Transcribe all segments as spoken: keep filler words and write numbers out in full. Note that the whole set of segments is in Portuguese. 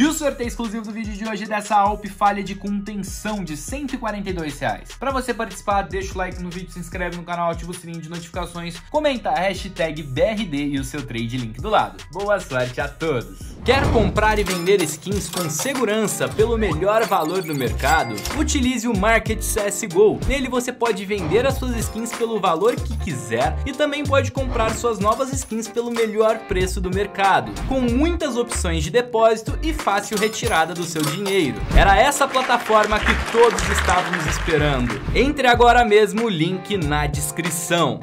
E o sorteio exclusivo do vídeo de hoje é dessa Alp falha de contenção de cento e quarenta e dois reais. Para você participar, deixa o like no vídeo, se inscreve no canal, ativa o sininho de notificações, comenta a hashtag B R D e o seu trade link do lado. Boa sorte a todos! Quer comprar e vender skins com segurança pelo melhor valor do mercado? Utilize o Market C S G O. Nele você pode vender as suas skins pelo valor que quiser e também pode comprar suas novas skins pelo melhor preço do mercado, com muitas opções de depósito e fácil retirada do seu dinheiro. Era essa plataforma que todos estávamos esperando. Entre agora mesmo, o link na descrição.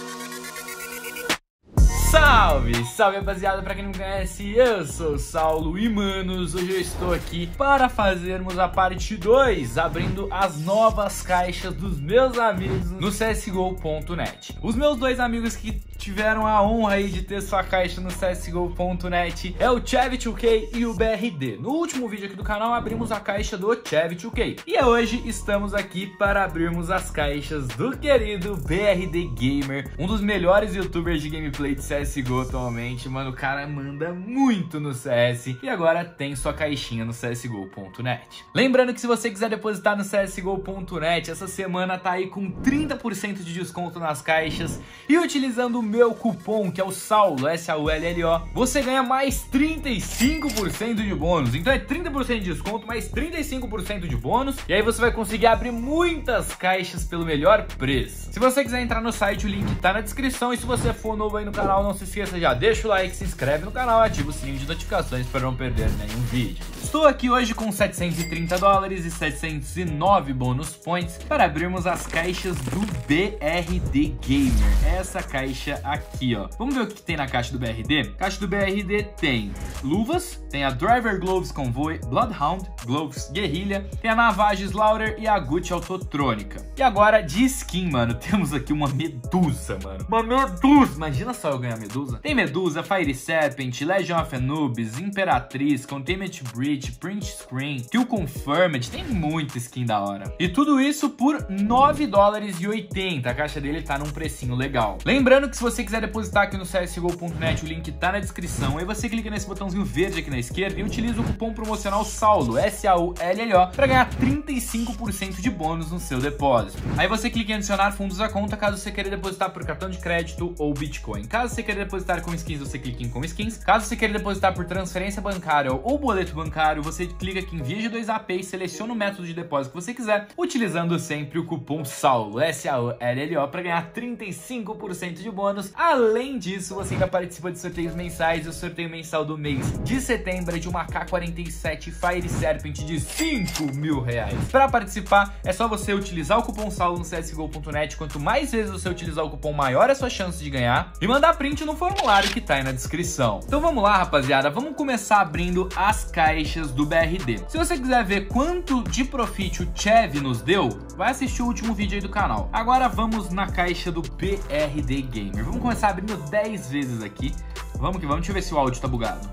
Salve, salve rapaziada, pra quem não me conhece, eu sou o Saulo e manos, hoje eu estou aqui para fazermos a parte dois, abrindo as novas caixas dos meus amigos no C S G O ponto net. Os meus dois amigos que tiveram a honra aí de ter sua caixa no C S G O ponto net é o Chevy dois K e o B R D. No último vídeo aqui do canal abrimos a caixa do Chevy dois K e hoje estamos aqui para abrirmos as caixas do querido B R D Gamer, um dos melhores youtubers de gameplay de C S G O atualmente. Mano, o cara manda muito no C S e agora tem sua caixinha no C S G O ponto net. Lembrando que se você quiser depositar no C S G O ponto net, essa semana tá aí com trinta por cento de desconto nas caixas e utilizando o meu cupom, que é o Saulo, S A U L L O, você ganha mais trinta e cinco por cento de bônus. Então é trinta por cento de desconto, mais trinta e cinco por cento de bônus, e aí você vai conseguir abrir muitas caixas pelo melhor preço. Se você quiser entrar no site, o link tá na descrição, e se você for novo aí no canal, não se esqueça, já deixa o like, se inscreve no canal, ativa o sininho de notificações para não perder nenhum vídeo. Estou aqui hoje com setecentos e trinta dólares e setecentos e nove bônus points para abrirmos as caixas do B R D Gamer. Essa caixa aqui, ó. Vamos ver o que tem na caixa do B R D? Caixa do B R D tem luvas, tem a Driver Gloves Convoy, Bloodhound, Gloves Guerrilha, tem a Navage Slaughter e a Gucci Autotrônica. E agora de skin, mano, temos aqui uma Medusa, mano. Uma Medusa! Imagina só eu ganhar Medusa. Tem Medusa, Fire Serpent, Legion of Anubis, Imperatriz, Containment Breach, Print Screen, Kill Confirmed, tem muita skin da hora. E tudo isso por nove dólares e oitenta. A caixa dele tá num precinho legal. Lembrando que se você quiser depositar aqui no C S G O ponto net, o link tá na descrição. Aí você clica nesse botãozinho verde aqui na esquerda e utiliza o cupom promocional SAULO, S A U L L O, para ganhar trinta e cinco por cento de bônus no seu depósito. Aí você clica em adicionar fundos à conta caso você queira depositar por cartão de crédito ou Bitcoin. Caso você queira depositar com skins, você clica em com skins. Caso você queira depositar por transferência bancária ou boleto bancário, você clica aqui em via G dois A P e seleciona o método de depósito que você quiser, utilizando sempre o cupom SAULO, S A U L L O, para ganhar trinta e cinco por cento de bônus. Além disso, você ainda participa de sorteios mensais, e o sorteio mensal do mês de setembro é de uma K quarenta e sete Fire Serpent de cinco mil reais. Para participar, é só você utilizar o cupom SAULO no C S G O ponto net. Quanto mais vezes você utilizar o cupom, maior é a sua chance de ganhar, e mandar print no formulário que tá aí na descrição. Então vamos lá, rapaziada, vamos começar abrindo as caixas do B R D. Se você quiser ver quanto de profit o Chevy nos deu, vai assistir o último vídeo aí do canal. Agora vamos na caixa do B R D Gamer. Vamos começar abrindo dez vezes aqui. Vamos que vamos, deixa eu ver se o áudio tá bugado.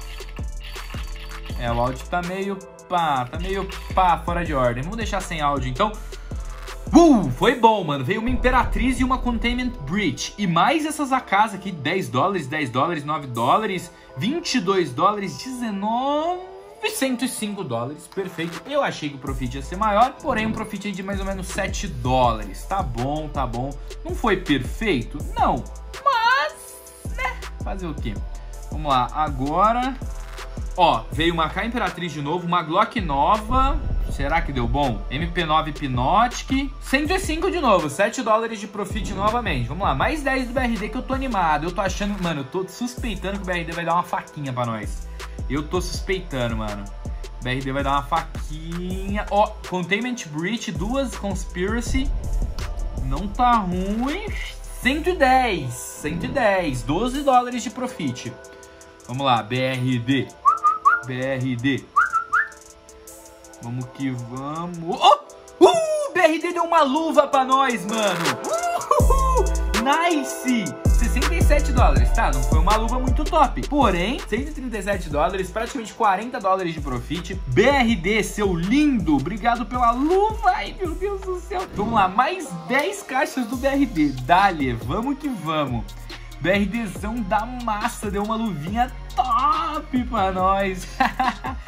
É, o áudio tá meio pá, tá meio pá, fora de ordem. Vamos deixar sem áudio então. Uh, foi bom, mano. Veio uma Imperatriz e uma Containment Breach. E mais essas A Ks aqui, dez dólares, dez dólares, nove dólares, vinte e dois dólares, dezenove, cento e cinco dólares. Perfeito. Eu achei que o profit ia ser maior, porém um profit aí de mais ou menos sete dólares. Tá bom, tá bom. Não foi perfeito? Não. Mas, né, fazer o quê? Vamos lá, agora... Ó, veio uma K Imperatriz de novo, uma Glock nova. Será que deu bom? M P nove Hypnotic. cento e cinco de novo, sete dólares de profit novamente. Vamos lá, mais dez do B R D que eu tô animado. Eu tô achando, mano, eu tô suspeitando que o B R D vai dar uma faquinha pra nós. Eu tô suspeitando, mano. O B R D vai dar uma faquinha. Ó, Containment Breach, duas Conspiracy. Não tá ruim. cento e dez, cento e dez, doze dólares de profit. Vamos lá, B R D. B R D. Vamos que vamos. Oh! Uh! B R D deu uma luva pra nós, mano. Uh! Nice! sessenta e sete dólares, tá? Não foi uma luva muito top. Porém, cento e trinta e sete dólares, praticamente quarenta dólares de profit. B R D, seu lindo, obrigado pela luva. Ai, meu Deus do céu. Vamos lá, mais dez caixas do B R D. Dale, vamos que vamos. BRDzão da massa, deu uma luvinha top pra nós.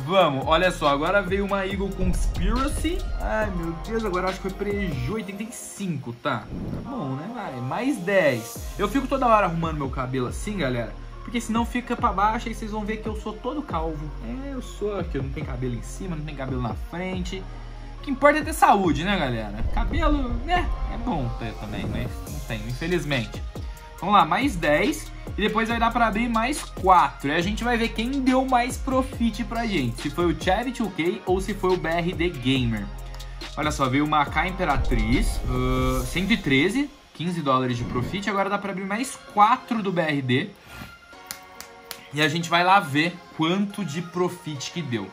vamos. Olha só, agora veio uma Eagle Conspiracy. Ai, meu Deus, agora acho que foi preju oitenta e cinco, tá? Tá bom, né? Vai, mais dez. Eu fico toda hora arrumando meu cabelo assim, galera, porque senão fica pra baixo e vocês vão ver que eu sou todo calvo. É, eu sou aqui, eu não tenho cabelo em cima, não tenho cabelo na frente. O que importa é ter saúde, né, galera? Cabelo, né, é bom ter também, mas não tenho, infelizmente. Vamos lá, mais dez. E depois vai dar pra abrir mais quatro. E a gente vai ver quem deu mais profit pra gente. Se foi o Chevy dois K ou se foi o B R D Gamer. Olha só, veio uma A K Imperatriz, uh, cento e treze, quinze dólares de profit. Agora dá pra abrir mais quatro do B R D. E a gente vai lá ver quanto de profit que deu.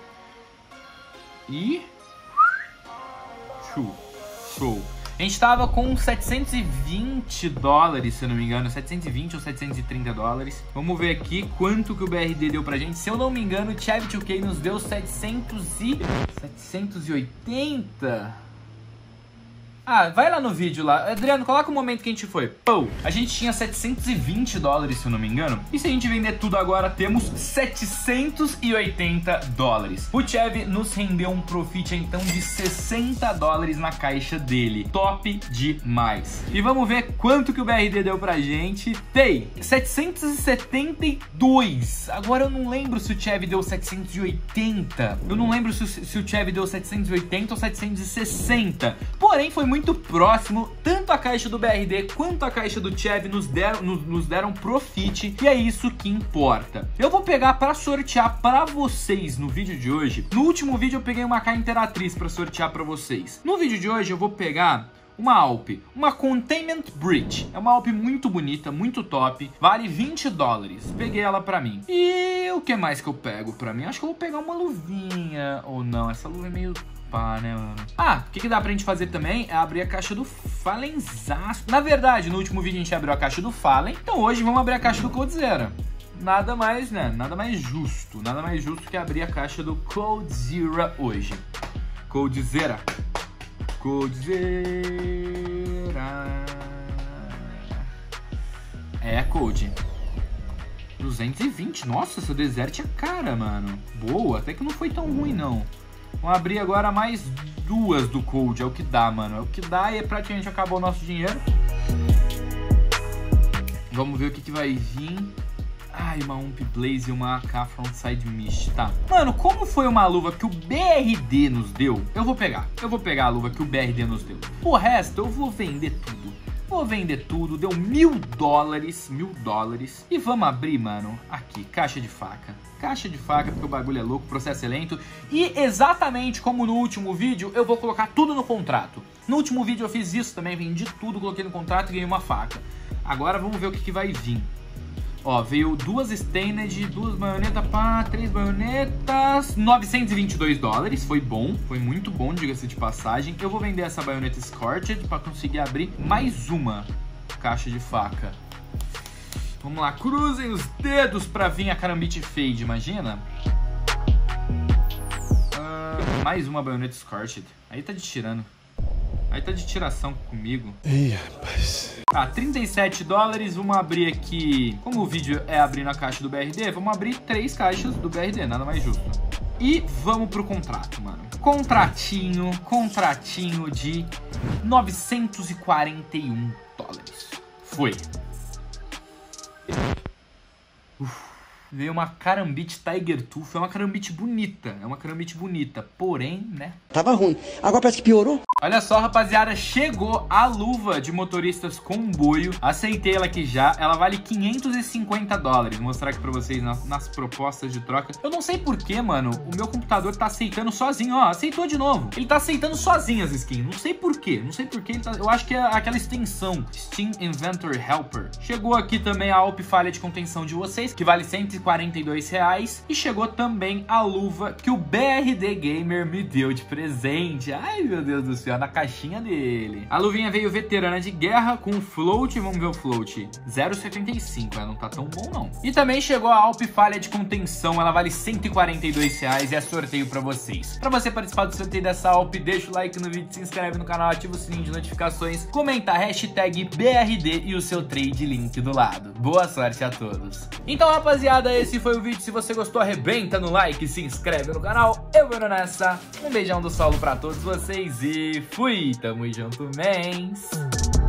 E... Show. Show. A gente tava com setecentos e vinte dólares, se eu não me engano, setecentos e vinte ou setecentos e trinta dólares. Vamos ver aqui quanto que o B R D deu pra gente. Se eu não me engano, o Chevy dois K nos deu setecentos e... setecentos e oitenta? Ah, vai lá no vídeo lá. Adriano, coloca o momento que a gente foi. Pô, a gente tinha setecentos e vinte dólares, se eu não me engano. E se a gente vender tudo agora, temos setecentos e oitenta dólares. O Chevy nos rendeu um profit, então, de sessenta dólares na caixa dele. Top demais. E vamos ver quanto que o B R D deu pra gente. Tem setecentos e setenta e dois. Agora eu não lembro se o Chevy deu setecentos e oitenta. Eu não lembro se, se o Chevy deu setecentos e oitenta ou setecentos e sessenta. Porém, foi muito próximo. Tanto a caixa do B R D quanto a caixa do Chevy nos deram, nos, nos deram profit, e é isso que importa. Eu vou pegar para sortear para vocês no vídeo de hoje. No último vídeo eu peguei uma A K Imperatriz para sortear para vocês. No vídeo de hoje eu vou pegar uma Alp, uma Containment Bridge. É uma Alp muito bonita, muito top. Vale vinte dólares. Peguei ela pra mim. E o que mais que eu pego pra mim? Acho que eu vou pegar uma luvinha. Ou não, essa luva é meio... né, mano? Ah, o que, que dá pra gente fazer também é abrir a caixa do Fallenzaço. Na verdade, no último vídeo a gente abriu a caixa do Fallen, então hoje vamos abrir a caixa do Coldzera. Nada mais, né? Nada mais justo. Nada mais justo que abrir a caixa do Coldzera hoje. Coldzera. Coldzera. É, Cold. duzentos e vinte. Nossa, essa Desert é cara, mano. Boa, até que não foi tão ruim, não. Vamos abrir agora mais duas do Cold, é o que dá, mano. É o que dá e praticamente acabou o nosso dinheiro. Vamos ver o que, que vai vir. Ai, uma Ump Blaze e uma A K Frontside Mist, tá. Mano, como foi uma luva que o B R D nos deu, eu vou pegar. Eu vou pegar a luva que o B R D nos deu. O resto eu vou vender tudo. Vou vender tudo, deu mil dólares, mil dólares. E vamos abrir, mano, aqui, caixa de faca. Caixa de faca, porque o bagulho é louco, o processo é lento. E exatamente como no último vídeo, eu vou colocar tudo no contrato. No último vídeo eu fiz isso também, vendi tudo, coloquei no contrato e ganhei uma faca. Agora vamos ver o que, que vai vir. Ó, veio duas Stained, duas baionetas, pá, três baionetas, novecentos e vinte e dois dólares, foi bom, foi muito bom, diga-se de passagem. Eu vou vender essa baioneta Scorched pra conseguir abrir mais uma caixa de faca. Vamos lá, cruzem os dedos pra vir a Karambit Fade, imagina? Uh, mais uma baioneta Scorched, aí tá de tirando. Aí tá de tiração comigo. Ih, rapaz. Tá, trinta e sete dólares. Vamos abrir aqui. Como o vídeo é abrir na caixa do B R D, vamos abrir três caixas do B R D, nada mais justo. E vamos pro contrato, mano. Contratinho, contratinho de novecentos e quarenta e um dólares. Foi. Uf. Veio uma Karambit Tiger Tooth. É uma Karambit bonita. É uma Karambit bonita. Porém, né? Tava ruim. Agora parece que piorou. Olha só, rapaziada. Chegou a luva de motoristas comboio. Aceitei ela aqui já. Ela vale quinhentos e cinquenta dólares. Vou mostrar aqui pra vocês nas, nas propostas de troca. Eu não sei porquê, mano. O meu computador tá aceitando sozinho. Ó, aceitou de novo. Ele tá aceitando sozinho as skins. Não sei porquê. Não sei porquê. Ele tá... Eu acho que é aquela extensão. Steam Inventor Helper. Chegou aqui também a Alp falha de contenção de vocês, que vale cento e quarenta e dois reais. E chegou também a luva que o B R D Gamer me deu de presente. Ai, meu Deus do céu, na caixinha dele. A luvinha veio veterana de guerra com float. Vamos ver o float. zero vírgula setenta e cinco, ela não tá tão bom não. E também chegou a Alp falha de contenção. Ela vale cento e quarenta e dois reais e é sorteio pra vocês. Pra você participar do sorteio dessa Alp, deixa o like no vídeo, se inscreve no canal, ativa o sininho de notificações, comenta a hashtag B R D e o seu trade link do lado. Boa sorte a todos. Então, rapaziada, galera, esse foi o vídeo. Se você gostou, arrebenta no like, se inscreve no canal. Eu vou indo nessa. Um beijão do Saulo pra todos vocês e fui! Tamo junto, mens!